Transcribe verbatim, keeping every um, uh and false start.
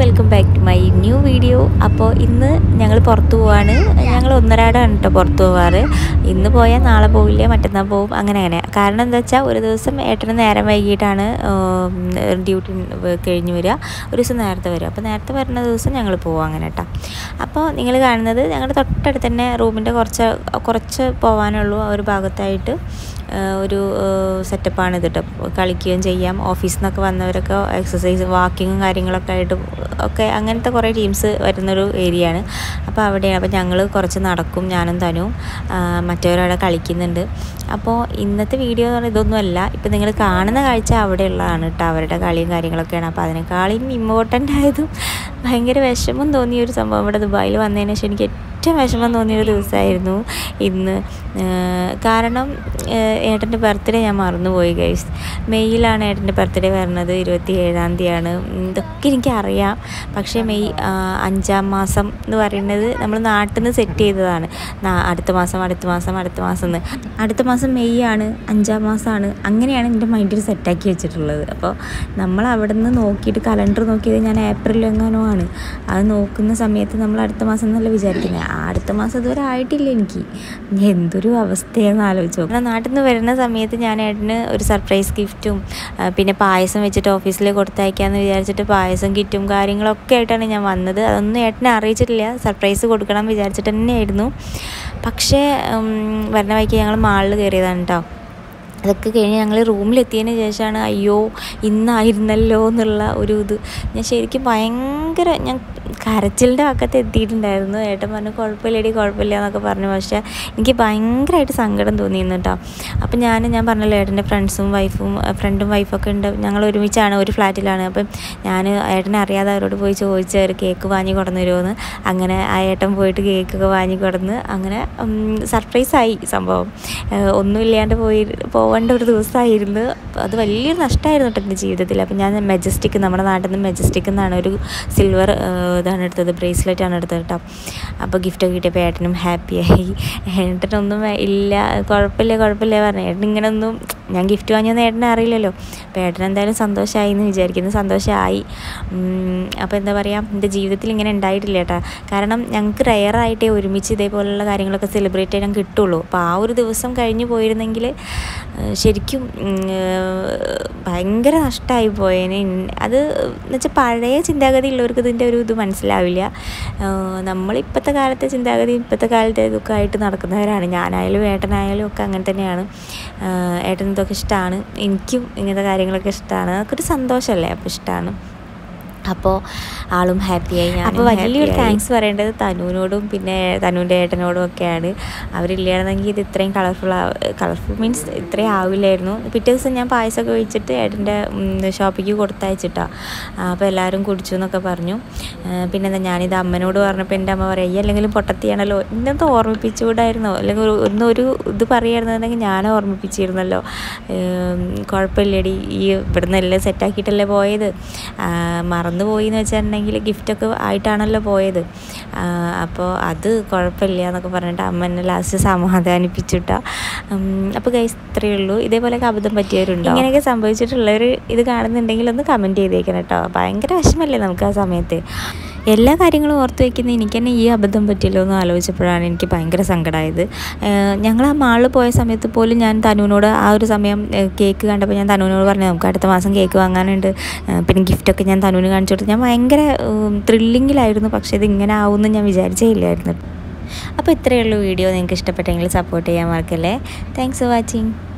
Welcome back to my new video. അപ്പോൾ ഇന്ന് ഞങ്ങൾ പുറത്തു പോവാണ്. ഞങ്ങൾ ഒന്നരാടാണ് കേട്ടോ പുറത്തു പോവാറ്. ഇന്ന് പോയാൽ നാളെ പോവില്ല, മറ്റന്നാൾ പോവും, അങ്ങനെ അങ്ങനെ. കാരണം എന്താ വെച്ചാൽ ഒരു ദിവസം ഏട്ടന് നേരം വൈകിട്ടാണ് ഡ്യൂട്ടി കഴിഞ്ഞ് വരിക, ഒരു ദിവസം നേരത്തെ വരിക. അപ്പോൾ നേരത്തെ വരുന്ന ദിവസം ഞങ്ങൾ പോവും അങ്ങനെ കേട്ടോ. അപ്പോൾ നിങ്ങൾ കാണുന്നത് ഞങ്ങളുടെ തൊട്ടടുത്ത് തന്നെ റൂമിൻ്റെ കുറച്ച് കുറച്ച് പോകാനുള്ളൂ. ആ ഒരു ഭാഗത്തായിട്ട് ഒരു സെറ്റപ്പാണ് ഇത് കേട്ടോ. കളിക്കുകയും ചെയ്യാം. ഓഫീസിൽ നിന്നൊക്കെ വന്നവരൊക്കെ എക്സസൈസ് വാക്കിങ്ങും കാര്യങ്ങളൊക്കെ ആയിട്ട് ഒക്കെ അങ്ങനത്തെ കുറേ ടീംസ് വരുന്നൊരു ഏരിയ ആണ്. അപ്പോൾ അവിടെയാണ്. അപ്പോൾ ഞങ്ങൾ കുറച്ച് നടക്കും, ഞാനും തനുവും. മറ്റവരവിടെ കളിക്കുന്നുണ്ട്. അപ്പോൾ ഇന്നത്തെ വീഡിയോ എന്ന് പറഞ്ഞാൽ ഇതൊന്നുമല്ല. ഇപ്പോൾ നിങ്ങൾ കാണുന്ന കാഴ്ച അവിടെയുള്ളതാണ് കേട്ടോ, അവരുടെ കളിയും കാര്യങ്ങളൊക്കെയാണ്. അപ്പോൾ അതിനേക്കാളും ഇമ്പോർട്ടൻ്റ് ആയതും ഭയങ്കര വിഷമം തോന്നിയൊരു സംഭവം, ഇവിടെ ദുബായിൽ വന്നതിന് ശേഷം എനിക്ക് ഏറ്റവും വിഷമം തോന്നിയൊരു ദിവസമായിരുന്നു ഇന്ന്. കാരണം ഏട്ടൻ്റെ ബർത്ത്ഡേ ഞാൻ മറന്നുപോയി ഗൈസ്. മെയ്യിലാണ് ഏട്ടൻ്റെ ബർത്ത്ഡേ വരുന്നത്, ഇരുപത്തി ഏഴാം തീയതിയാണ്. ഇതൊക്കെ എനിക്കറിയാം. പക്ഷേ മെയ് അഞ്ചാം മാസം എന്ന് പറയുന്നത് നമ്മൾ നാട്ടിൽ നിന്ന് സെറ്റ് ചെയ്തതാണ്. അടുത്ത മാസം അടുത്ത മാസം അടുത്ത മാസം എന്ന് അടുത്ത മാസം മെയ് ആണ്, അഞ്ചാം മാസമാണ്, അങ്ങനെയാണ് എൻ്റെ മൈൻഡിൽ സെറ്റാക്കി വെച്ചിട്ടുള്ളത്. അപ്പോൾ നമ്മൾ അവിടെ നിന്ന് നോക്കിയിട്ട് കലണ്ടർ നോക്കിയത് ഞാൻ ഏപ്രിൽ എങ്ങാനോ ആണ്. അത് നോക്കുന്ന സമയത്ത് നമ്മൾ അടുത്ത മാസം എന്നല്ല വിചാരിക്കുന്നത്. അടുത്ത മാസം ഇതുവരെ ആയിട്ടില്ല എനിക്ക്. എന്തൊരു അവസ്ഥയെന്ന് ആലോചിച്ചു നോക്കണം. നാട്ടിൽ നിന്ന് വരുന്ന സമയത്ത് ഞാൻ ഏട്ടന് ഒരു സർപ്രൈസ് ഗിഫ്റ്റും പിന്നെ പായസം വെച്ചിട്ട് ഓഫീസിൽ കൊടുത്തയക്കാമെന്ന് വിചാരിച്ചിട്ട് പായസം കിറ്റും കാര്യങ്ങളൊക്കെ ആയിട്ടാണ് ഞാൻ വന്നത്. അതൊന്നും ഏട്ടനെ അറിയിച്ചിട്ടില്ല. സർപ്രൈസ് കൊടുക്കണം വിചാരിച്ചിട്ട് തന്നെയായിരുന്നു. പക്ഷേ വരുന്ന വഴിക്ക് ഞങ്ങൾ മാളിൽ കയറിയതാണ് കേട്ടോ. അതൊക്കെ കഴിഞ്ഞ് ഞങ്ങൾ റൂമിലെത്തിയതിന് ശേഷമാണ് അയ്യോ ഇന്നായിരുന്നല്ലോ എന്നുള്ള ഒരു ഇത്. ഞാൻ ശരിക്കും ഭയങ്കര ഞാൻ കരച്ചിലിൻ്റെ പക്കത്ത് എത്തിയിട്ടുണ്ടായിരുന്നു. ഏട്ടൻ പറഞ്ഞു കുഴപ്പമില്ലടി കുഴപ്പമില്ല എന്നൊക്കെ പറഞ്ഞു. പക്ഷേ എനിക്ക് ഭയങ്കരമായിട്ട് സങ്കടം തോന്നിയിരുന്നു കേട്ടോ. അപ്പം ഞാൻ ഞാൻ പറഞ്ഞല്ലോ ഏട്ടൻ്റെ ഫ്രണ്ട്സും വൈഫും ഫ്രണ്ടും വൈഫൊക്കെ ഉണ്ട്. ഞങ്ങൾ ഒരുമിച്ചാണ്, ഒരു ഫ്ലാറ്റിലാണ്. അപ്പം ഞാൻ ഏട്ടനെ അറിയാതെ അവരോട് പോയി ചോദിച്ച് ഒരു കേക്ക് വാങ്ങി കൊണ്ടു തരുമോയെന്ന്. അങ്ങനെ ആ ഏട്ടൻ പോയിട്ട് കേക്കൊക്കെ വാങ്ങി കൊടുന്ന് അങ്ങനെ സർപ്രൈസായി സംഭവം. ഒന്നുമില്ലാണ്ട് പോയി പോകേണ്ട ഒരു ദിവസമായിരുന്നു. അത് വലിയൊരു നഷ്ടമായിരുന്നു കേട്ടോ എൻ്റെ ജീവിതത്തിൽ. അപ്പം ഞാൻ മെജസ്റ്റിക്, നമ്മുടെ നാട്ടിൽ നിന്ന് മെജസ്റ്റിക് എന്നാണ് ഒരു സിൽവർ ഇതാണ് എടുത്തത്, ബ്രേസ്ലെറ്റാണ് എടുത്തത് കേട്ടോ. അപ്പോൾ ഗിഫ്റ്റൊക്കെ കിട്ടിയപ്പോൾ ഏട്ടനും ഹാപ്പിയായി. ഏട്ടനൊന്നും ഇല്ല കുഴപ്പമില്ല കുഴപ്പമില്ല പറഞ്ഞു. ഏട്ടൻ ഇങ്ങനെയൊന്നും ഞാൻ ഗിഫ്റ്റ് വാങ്ങിയൊന്നും ഏട്ടനെ അറിയില്ലല്ലോ. അപ്പോൾ ഏട്ടൻ എന്തായാലും സന്തോഷമായി എന്ന് വിചാരിക്കുന്നു. സന്തോഷമായി. അപ്പോൾ എന്താ പറയുക, എൻ്റെ ജീവിതത്തിൽ ഇങ്ങനെ ഉണ്ടായിട്ടില്ല കേട്ടോ. കാരണം ഞങ്ങൾക്ക് റെയറായിട്ടേ ഒരുമിച്ച് ഇതേപോലെയുള്ള കാര്യങ്ങളൊക്കെ സെലിബ്രേറ്റ് ചെയ്യാൻ കിട്ടുള്ളൂ. അപ്പോൾ ആ ഒരു ദിവസം കഴിഞ്ഞ് പോയിരുന്നെങ്കിൽ ശരിക്കും ഭയങ്കര നഷ്ടമായി പോയേനെ. അത് എന്നുവെച്ചാൽ പഴയ ചിന്താഗതി ഉള്ളവർക്ക് ഇതിൻ്റെ ഒരു ഇത് മനസ്സിലാവില്ല. നമ്മളിപ്പോഴത്തെ കാലത്തെ ചിന്താഗതി ഇപ്പോഴത്തെ കാലത്തെ ഇതൊക്കെ ആയിട്ട് നടക്കുന്നവരാണ്. ഞാനായാലും ഏട്ടനായാലും ഒക്കെ അങ്ങനെ തന്നെയാണ്. ഏട്ടൻ ഇതൊക്കെ ഇഷ്ടമാണ്, എനിക്കും ഇങ്ങനത്തെ കാര്യങ്ങളൊക്കെ ഇഷ്ടമാണ്. അതൊക്കെ ഒരു സന്തോഷമല്ലേ, അപ്പോൾ ഇഷ്ടമാണ്. അപ്പോൾ ആളും ഹാപ്പിയായി. അപ്പോൾ വലിയൊരു താങ്ക്സ് പറയേണ്ടത് തനുവിനോടും പിന്നെ തനുവിൻ്റെ ഏട്ടനോടും ഒക്കെയാണ്. അവരില്ലായിരുന്നെങ്കിൽ ഇത് ഇത്രയും കളർഫുൾ കളർഫുൾ മീൻസ് ഇത്രയും ആവില്ലായിരുന്നു. പിറ്റേ ദിവസം ഞാൻ പായസമൊക്കെ ഒഴിച്ചിട്ട് ഏട്ടൻ്റെ ഷോപ്പിലേക്ക് കൊടുത്തയച്ചിട്ടാണ്. അപ്പോൾ എല്ലാവരും കുടിച്ചു എന്നൊക്കെ പറഞ്ഞു. പിന്നെ എന്താ ഞാനിത് അമ്മനോട് പറഞ്ഞപ്പോൾ എൻ്റെ അമ്മ പറയുക, ഈ അല്ലെങ്കിലും പൊട്ടത്തിയാണല്ലോ, ഇന്നത്തെ ഓർമ്മിപ്പിച്ചുകൂടായിരുന്നോ, അല്ലെങ്കിൽ ഒന്നൊരു ഇത് പറയുമായിരുന്നുണ്ടെങ്കിൽ ഞാൻ ഓർമ്മിപ്പിച്ചിരുന്നല്ലോ. കുഴപ്പമില്ലടി, ഈ ഇവിടുന്ന് എല്ലാം സെറ്റാക്കിയിട്ടല്ലേ പോയത്, മറന്നു പോയി എന്ന് വെച്ചിട്ടുണ്ടെങ്കിൽ ഗിഫ്റ്റൊക്കെ ആയിട്ടാണല്ലോ പോയത്, അപ്പോൾ അത് കുഴപ്പമില്ല എന്നൊക്കെ പറഞ്ഞിട്ട് അമ്മ എന്നെ ലാസ്റ്റ് സമാധാനിപ്പിച്ചിട്ടാ. അപ്പോൾ ഗൈസ് ഇത്രയേ ഉള്ളൂ. ഇതേപോലെയൊക്കെ അബദ്ധം പറ്റിയവരുണ്ടോ, ഇങ്ങനെയൊക്കെ സംഭവിച്ചിട്ടുള്ളവർ ഇത് കാണുന്നുണ്ടെങ്കിൽ ഒന്ന് കമൻറ്റ് ചെയ്തേക്കണം കേട്ടോ. ഭയങ്കര വിഷമല്ലേ നമുക്ക് ആ സമയത്ത്. എല്ലാ കാര്യങ്ങളും ഓർത്ത് വയ്ക്കുന്ന എനിക്ക് തന്നെ ഈ അബദ്ധം പറ്റിയല്ലോ എന്ന് ആലോചിച്ചപ്പോഴാണ് എനിക്ക് ഭയങ്കര സങ്കടമായത്. ഞങ്ങൾ ആ മാളിൽ പോയ സമയത്ത് പോലും ഞാൻ തനുവിനോട് ആ ഒരു സമയം കേക്ക് കണ്ടപ്പോൾ ഞാൻ തനുവിനോട് പറഞ്ഞു നമുക്ക് അടുത്ത മാസം കേക്ക് വാങ്ങാനുണ്ട്, പിന്നെ ഗിഫ്റ്റൊക്കെ ഞാൻ തനുവിന് കാണിച്ചു കൊടുത്തു. ഞാൻ ഭയങ്കര ത്രില്ലിങ്ങിലായിരുന്നു. പക്ഷേ ഇത് ഇങ്ങനെ ആവുമെന്ന് ഞാൻ വിചാരിച്ചേ ഇല്ലായിരുന്നു. അപ്പോൾ ഇത്രയേ ഉള്ളൂ വീഡിയോ. നിങ്ങൾക്ക് ഇഷ്ടപ്പെട്ടെങ്കിൽ സപ്പോർട്ട് ചെയ്യാൻ മറക്കല്ലേ. Thanks for watching.